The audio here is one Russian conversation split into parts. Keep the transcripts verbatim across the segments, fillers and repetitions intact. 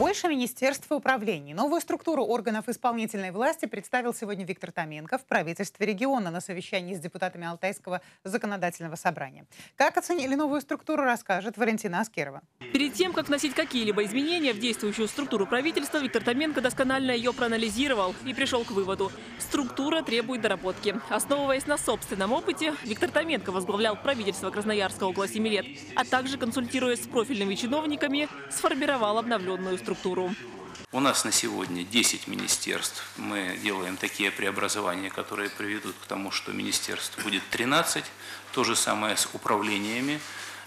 Больше министерств и управлений. Новую структуру органов исполнительной власти представил сегодня Виктор Томенко в правительстве региона на совещании с депутатами Алтайского законодательного собрания. Как оценили новую структуру, расскажет Валентина Аскерова. Перед тем, как вносить какие-либо изменения в действующую структуру правительства, Виктор Томенко досконально ее проанализировал и пришел к выводу: структура требует доработки. Основываясь на собственном опыте, Виктор Томенко возглавлял правительство Красноярска около семи лет, а также, консультируясь с профильными чиновниками, сформировал обновленную структуру. У нас на сегодня десять министерств. Мы делаем такие преобразования, которые приведут к тому, что министерств будет тринадцать. То же самое с управлениями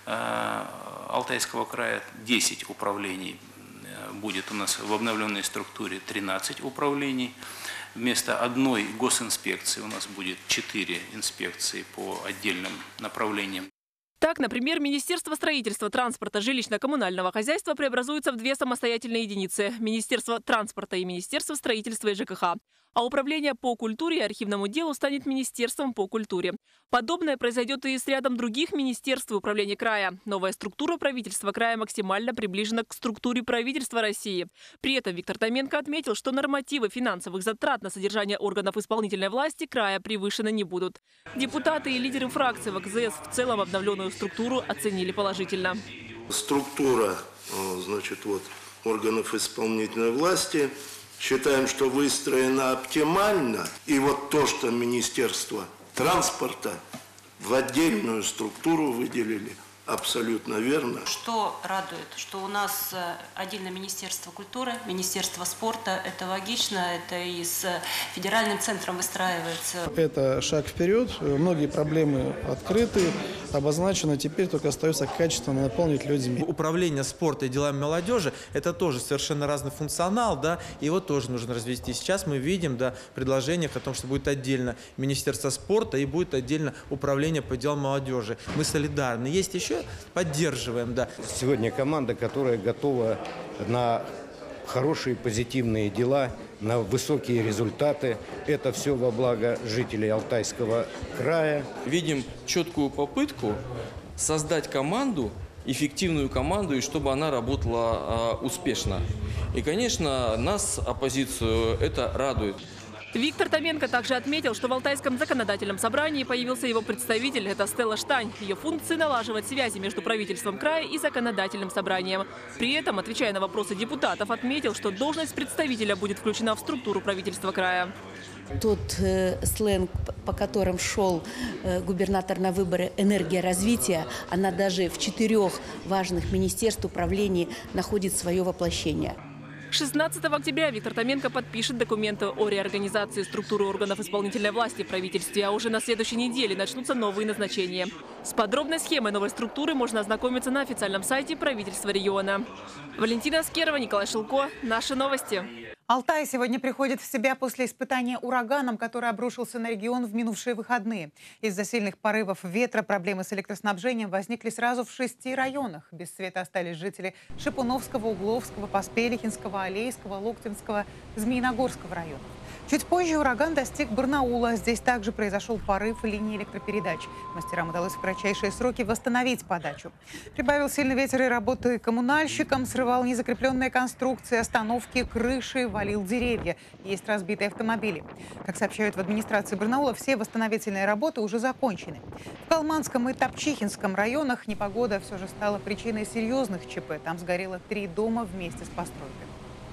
Алтайского края. десять управлений будет у нас в обновленной структуре, тринадцать управлений. Вместо одной госинспекции у нас будет четыре инспекции по отдельным направлениям. Так, например, Министерство строительства, транспорта, жилищно-коммунального хозяйства преобразуется в две самостоятельные единицы – Министерство транспорта и Министерство строительства и ЖКХ. А управление по культуре и архивному делу станет Министерством по культуре. Подобное произойдет и с рядом других министерств и управлений края. Новая структура правительства края максимально приближена к структуре правительства России. При этом Виктор Томенко отметил, что нормативы финансовых затрат на содержание органов исполнительной власти края превышены не будут. Депутаты и лидеры фракции в КЗС в целом обновленную структуру оценили положительно. Структура, значит, вот, органов исполнительной власти, считаем, что выстроена оптимально. И вот то, что Министерство транспорта в отдельную структуру выделили, абсолютно верно. Что радует, что у нас отдельно Министерство культуры, Министерство спорта. Это логично, это и с федеральным центром выстраивается. Это шаг вперед, многие проблемы открыты, обозначено, теперь только остается качественно наполнить людьми. Управление спорта и делами молодежи – это тоже совершенно разный функционал, да, и его тоже нужно развести. Сейчас мы видим, да, предложение о том, что будет отдельно Министерство спорта и будет отдельно управление по делам молодежи. Мы солидарны. Есть еще поддерживаем, да. Сегодня команда, которая готова на хорошие позитивные дела, на высокие результаты. Это все во благо жителей Алтайского края. Видим четкую попытку создать команду, эффективную команду, и чтобы она работала э, успешно. И, конечно, нас, оппозицию, это радует. Виктор Томенко также отметил, что в Алтайском законодательном собрании появился его представитель – это Стелла Штань. Ее функции – налаживать связи между правительством края и законодательным собранием. При этом, отвечая на вопросы депутатов, отметил, что должность представителя будет включена в структуру правительства края. Тот э, сленг, по которым шел э, губернатор на выборы «энергия развития», она даже в четырех важных министерств, управлений находит свое воплощение. шестнадцатого октября Виктор Томенко подпишет документы о реорганизации структуры органов исполнительной власти в правительстве, а уже на следующей неделе начнутся новые назначения. С подробной схемой новой структуры можно ознакомиться на официальном сайте правительства региона. Валентина Аскерова, Николай Шилко. Наши новости. Алтай сегодня приходит в себя после испытания ураганом, который обрушился на регион в минувшие выходные. Из-за сильных порывов ветра проблемы с электроснабжением возникли сразу в шести районах. Без света остались жители Шипуновского, Угловского, Поспелихинского, Алейского, Локтинского, Змеиногорского районов. Чуть позже ураган достиг Барнаула. Здесь также произошел порыв линии электропередач. Мастерам удалось в кратчайшие сроки восстановить подачу. Прибавил сильный ветер и работы коммунальщикам, срывал незакрепленные конструкции, остановки, крыши, валил деревья. Есть разбитые автомобили. Как сообщают в администрации Барнаула, все восстановительные работы уже закончены. В Калманском и Топчихинском районах непогода все же стала причиной серьезных ЧП. Там сгорело три дома вместе с постройкой.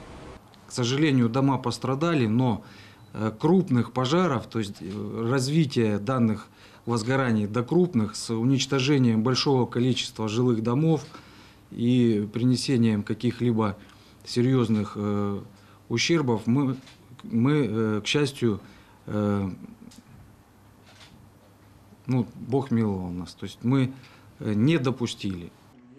К сожалению, дома пострадали, но крупных пожаров, то есть развитие данных возгораний до крупных с уничтожением большого количества жилых домов и принесением каких-либо серьезных э, ущербов, мы, мы э, к счастью, э, ну, Бог миловал нас, то есть мы не допустили.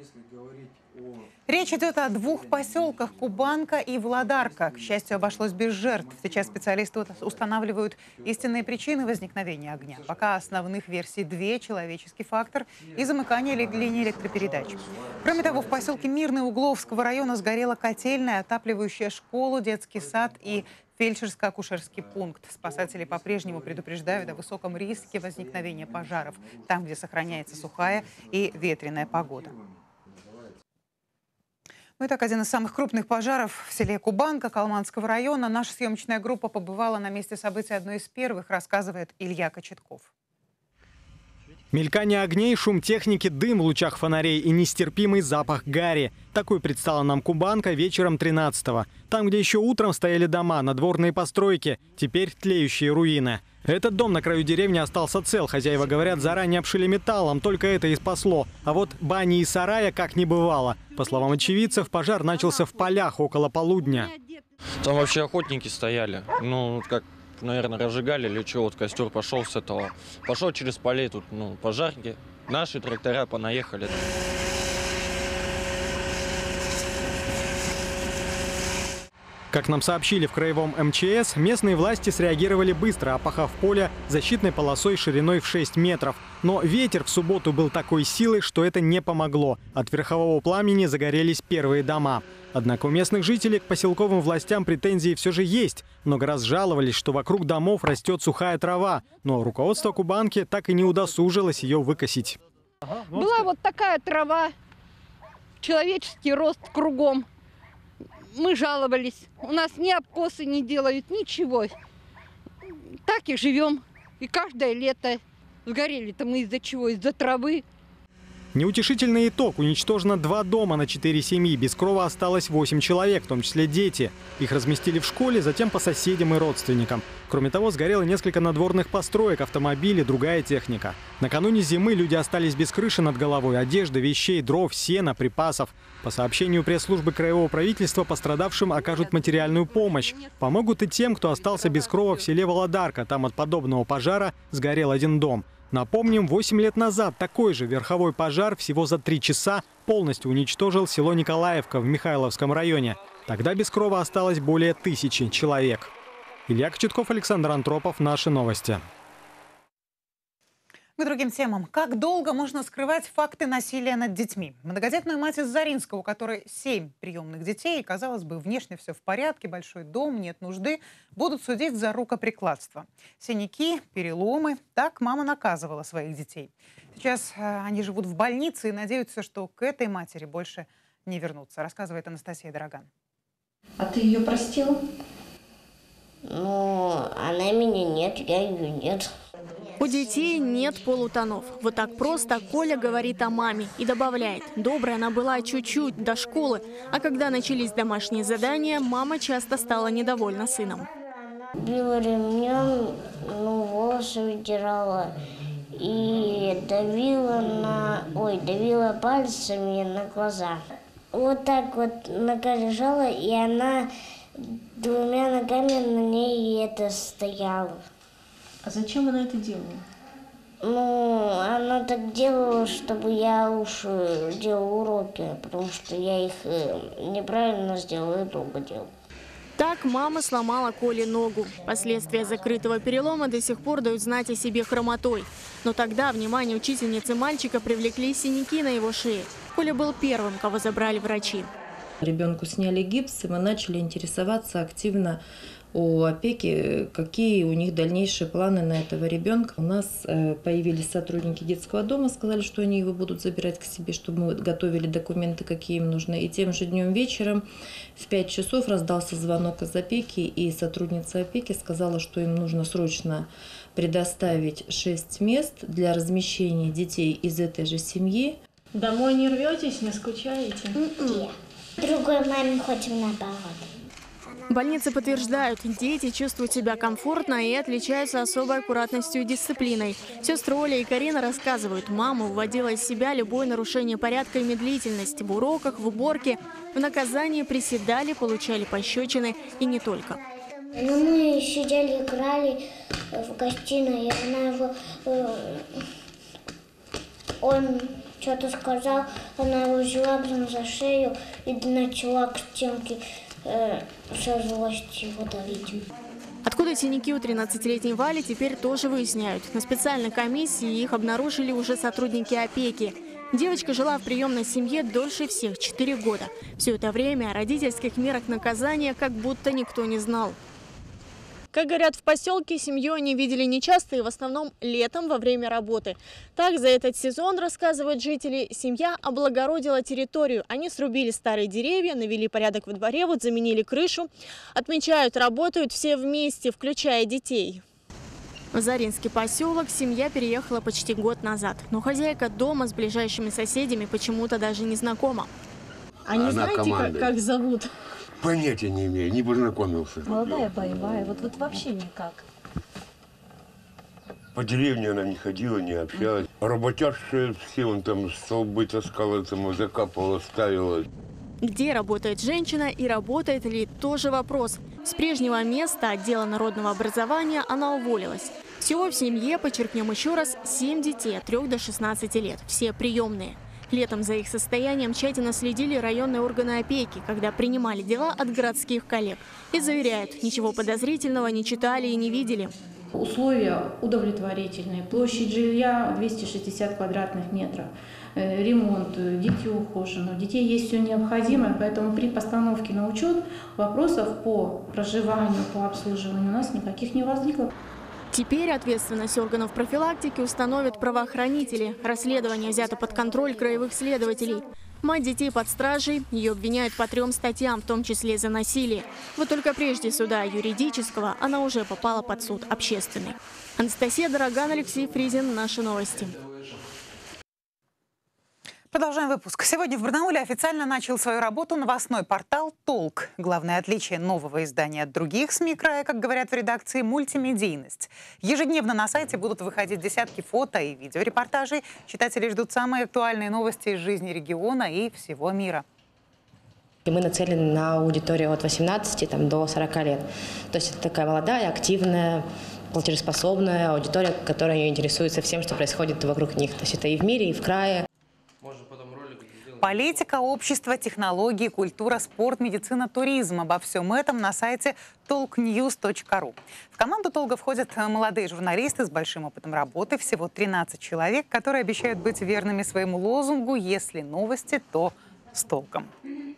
Речь идет о двух поселках – Кубанка и Владарка. К счастью, обошлось без жертв. Сейчас специалисты устанавливают истинные причины возникновения огня. Пока основных версий две – человеческий фактор и замыкание линии электропередач. Кроме того, в поселке Мирный Угловского района сгорела котельная, отапливающая школу, детский сад и фельдшерско-акушерский пункт. Спасатели по-прежнему предупреждают о высоком риске возникновения пожаров там, где сохраняется сухая и ветреная погода. Ну, итак, один из самых крупных пожаров в селе Кубанка Калманского района. Наша съемочная группа побывала на месте событий одной из первых, рассказывает Илья Кочетков. Мелькание огней, шум техники, дым в лучах фонарей и нестерпимый запах гари. Такой предстала нам Кубанка вечером тринадцатого. Там, где еще утром стояли дома, надворные постройки, теперь тлеющие руины. Этот дом на краю деревни остался цел. Хозяева говорят, заранее обшили металлом, только это и спасло. А вот бани и сарая как не бывало. По словам очевидцев, пожар начался в полях около полудня. Там вообще охотники стояли. Ну, как... наверное, разжигали или что, вот костер пошел с этого. Пошел через полей, тут, ну, пожарники. Наши трактора понаехали. Как нам сообщили в краевом эм че эс, местные власти среагировали быстро, опахав поле защитной полосой шириной в шесть метров. Но ветер в субботу был такой силы, что это не помогло. От верхового пламени загорелись первые дома. Однако у местных жителей к поселковым властям претензии все же есть. Много раз жаловались, что вокруг домов растет сухая трава. Но руководство Кубанки так и не удосужилось ее выкосить. Была вот такая трава, человеческий рост кругом. Мы жаловались. У нас ни обкосы не делают, ничего. Так и живем. И каждое лето. Сгорели-то мы из-за чего? Из-за травы. Неутешительный итог. Уничтожено два дома на четыре семьи. Без крова осталось восемь человек, в том числе дети. Их разместили в школе, затем по соседям и родственникам. Кроме того, сгорело несколько надворных построек, автомобили, другая техника. Накануне зимы люди остались без крыши над головой, одежды, вещей, дров, сена, припасов. По сообщению пресс-службы краевого правительства, пострадавшим окажут материальную помощь. Помогут и тем, кто остался без крова в селе Володарка. Там от подобного пожара сгорел один дом. Напомним, восемь лет назад такой же верховой пожар всего за три часа полностью уничтожил село Николаевка в Михайловском районе. Тогда без крова осталось более тысячи человек. Илья Кочетков, Александр Антропов. Наши новости. К другим темам. Как долго можно скрывать факты насилия над детьми? Многодетная мать из Заринска, у которой семь приемных детей, и, казалось бы, внешне все в порядке, большой дом, нет нужды, будут судить за рукоприкладство. Синяки, переломы. Так мама наказывала своих детей. Сейчас э, они живут в больнице и надеются, что к этой матери больше не вернутся, рассказывает Анастасия Дороган. А ты ее простила? Ну, она меня нет, я ее нет. У детей нет полутонов. Вот так просто Коля говорит о маме и добавляет: добрая она была чуть-чуть до школы, а когда начались домашние задания, мама часто стала недовольна сыном. Била ремнем, ну, волосы вытирала и давила на, ой, давила пальцами на глаза. Вот так вот нога лежала, и она двумя ногами на ней это стояла. А зачем она это делала? Ну, она так делала, чтобы я уж делал уроки, потому что я их неправильно сделала и долго делала. Так мама сломала Коле ногу. Последствия закрытого перелома до сих пор дают знать о себе хромотой. Но тогда внимание учительницы мальчика привлекли синяки на его шее. Коля был первым, кого забрали врачи. Ребенку сняли гипс, и мы начали интересоваться активно о опеке, какие у них дальнейшие планы на этого ребенка. У нас появились сотрудники детского дома, сказали, что они его будут забирать к себе, чтобы мы готовили документы, какие им нужны. И тем же днем вечером в пять часов раздался звонок из опеки, и сотрудница опеки сказала, что им нужно срочно предоставить шесть мест для размещения детей из этой же семьи. Домой не рветесь, не скучаете? Нет. Другой маме хотим наоборот. Больницы подтверждают, дети чувствуют себя комфортно и отличаются особой аккуратностью и дисциплиной. Сестры Оля и Карина рассказывают, мама уводила из себя любое нарушение порядка и медлительность в уроках, в уборке. В наказании приседали, получали пощечины и не только. Ну, мы сидели, играли в гостиной, и она его... Э, он что-то сказал, она его взяла за шею и начала к стенке э, со злостью его давить. Откуда синяки у тринадцатилетней Вали, теперь тоже выясняют. На специальной комиссии их обнаружили уже сотрудники опеки. Девочка жила в приемной семье дольше всех – четыре года. Все это время о родительских мерах наказания как будто никто не знал. Как говорят в поселке, семью они видели нечасто и в основном летом во время работы. Так, за этот сезон, рассказывают жители, семья облагородила территорию. Они срубили старые деревья, навели порядок во дворе, вот заменили крышу. Отмечают, работают все вместе, включая детей. В Заринский поселок семья переехала почти год назад. Но хозяйка дома с ближайшими соседями почему-то даже не знакома. А не знаете, как, как зовут? Понятия не имею, не познакомился. Молодая, боевая, вот, вот вообще никак. По деревне она не ходила, не общалась. Работящие все, он там столбы таскала, там закапывала, ставила. Где работает женщина и работает ли, тоже вопрос. С прежнего места отдела народного образования она уволилась. Всего в семье, подчеркнем еще раз, семь детей от трёх до шестнадцати лет. Все приемные. Летом за их состоянием тщательно следили районные органы опеки, когда принимали дела от городских коллег. И заверяют, ничего подозрительного не читали и не видели. Условия удовлетворительные. Площадь жилья двести шестьдесят квадратных метров. Ремонт, дети ухожены. У детей есть все необходимое, поэтому при постановке на учет вопросов по проживанию, по обслуживанию у нас никаких не возникло. Теперь ответственность органов профилактики установят правоохранители. Расследование взято под контроль краевых следователей. Мать детей под стражей, ее обвиняют по трем статьям, в том числе за насилие. Вот только прежде суда юридического она уже попала под суд общественный. Анастасия Дороган, Алексей Фризин. Наши новости. Продолжаем выпуск. Сегодня в Барнауле официально начал свою работу новостной портал «Толк». Главное отличие нового издания от других СМИ края, как говорят в редакции, мультимедийность. Ежедневно на сайте будут выходить десятки фото и видеорепортажей. Читатели ждут самые актуальные новости из жизни региона и всего мира. Мы нацелены на аудиторию от восемнадцати там, до сорока лет. То есть это такая молодая, активная, платежеспособная аудитория, которая интересуется всем, что происходит вокруг них. То есть это и в мире, и в крае. Политика, общество, технологии, культура, спорт, медицина, туризм. Обо всем этом на сайте толк ньюс точка ру. В команду «Толга» входят молодые журналисты с большим опытом работы. Всего тринадцать человек, которые обещают быть верными своему лозунгу «Если новости, то с толком».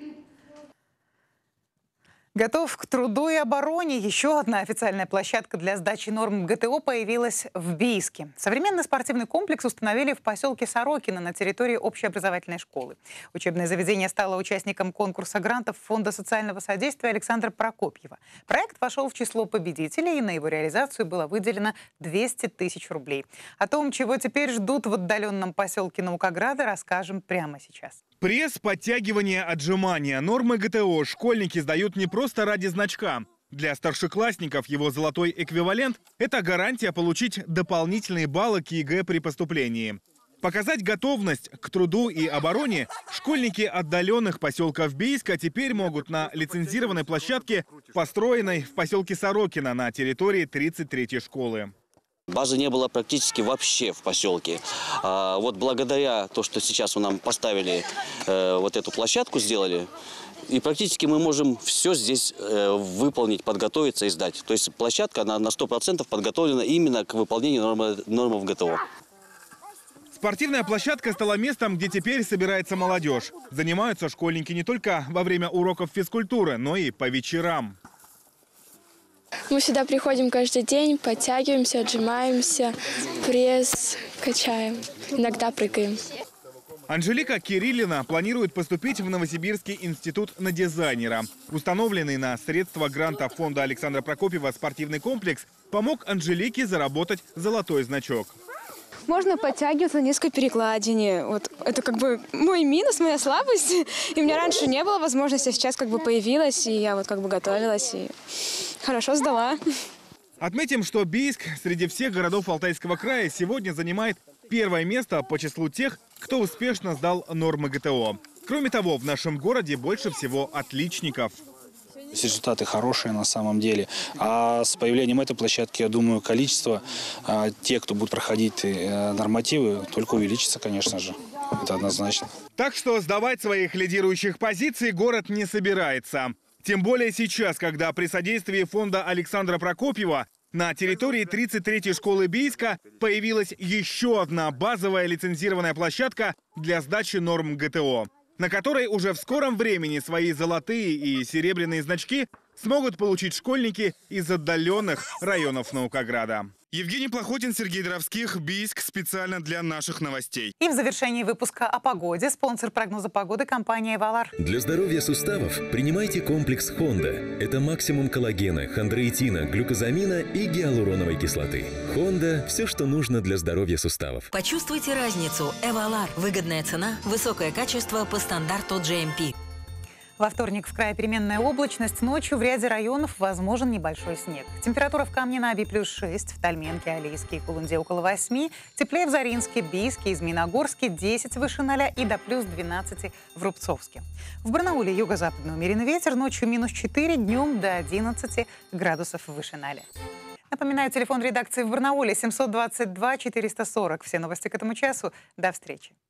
Готов к труду и обороне. Еще одна официальная площадка для сдачи норм ГТО появилась в Бийске. Современный спортивный комплекс установили в поселке Сорокино на территории общеобразовательной школы. Учебное заведение стало участником конкурса грантов Фонда социального содействия Александра Прокопьева. Проект вошел в число победителей, и на его реализацию было выделено двести тысяч рублей. О том, чего теперь ждут в отдаленном поселке Наукограда, расскажем прямо сейчас. Пресс, подтягивание, отжимания. Нормы ГТО школьники сдают не просто ради значка. Для старшеклассников его золотой эквивалент – это гарантия получить дополнительные баллы к ЕГЭ при поступлении. Показать готовность к труду и обороне школьники отдаленных поселков Бийска теперь могут на лицензированной площадке, построенной в поселке Сорокино на территории тридцать третьей школы. Базы не было практически вообще в поселке. А вот благодаря тому, что сейчас нам поставили э, вот эту площадку, сделали, и практически мы можем все здесь э, выполнить, подготовиться и сдать. То есть площадка она на сто процентов подготовлена именно к выполнению нормы, нормы ГТО. Спортивная площадка стала местом, где теперь собирается молодежь. Занимаются школьники не только во время уроков физкультуры, но и по вечерам. Мы сюда приходим каждый день, подтягиваемся, отжимаемся, пресс качаем, иногда прыгаем. Анжелика Кириллина планирует поступить в Новосибирский институт на дизайнера. Установленный на средства гранта фонда Александра Прокопьева спортивный комплекс помог Анжелике заработать золотой значок. Можно подтягиваться на низкой перекладине. Вот это как бы мой минус, моя слабость. И у меня раньше не было возможности, а сейчас как бы появилась, и я вот как бы готовилась и хорошо сдала. Отметим, что Бийск среди всех городов Алтайского края сегодня занимает первое место по числу тех, кто успешно сдал нормы ГТО. Кроме того, в нашем городе больше всего отличников. Результаты хорошие на самом деле. А с появлением этой площадки, я думаю, количество а, тех, кто будет проходить а, нормативы, только увеличится, конечно же. Это однозначно. Так что сдавать своих лидирующих позиций город не собирается. Тем более сейчас, когда при содействии фонда Александра Прокопьева на территории тридцать третьей школы Бийска появилась еще одна базовая лицензированная площадка для сдачи норм ГТО, на которой уже в скором времени свои золотые и серебряные значки смогут получить школьники из отдаленных районов Наукограда. Евгений Плохотин, Сергей Доровских, Бийск, специально для наших новостей. И в завершении выпуска о погоде спонсор прогноза погоды — компания «Эвалар». Для здоровья суставов принимайте комплекс «Хонда». Это максимум коллагена, хондроитина, глюкозамина и гиалуроновой кислоты. «Хонда» – все, что нужно для здоровья суставов. Почувствуйте разницу. «Эвалар». Выгодная цена, высокое качество по стандарту джи эм пи. Во вторник в крае переменная облачность. Ночью в ряде районов возможен небольшой снег. Температура в Камне-на-Оби плюс шесть, в Тальменке, Алейске и Кулунде около восьми. Теплее в Заринске, Бийске, Змеиногорске десять выше ноля и до плюс двенадцати в Рубцовске. В Барнауле юго-западный умеренный ветер, ночью минус четыре, днем до одиннадцати градусов выше ноля. Напоминаю, телефон редакции в Барнауле семьсот двадцать два четыреста сорок. Все новости к этому часу. До встречи.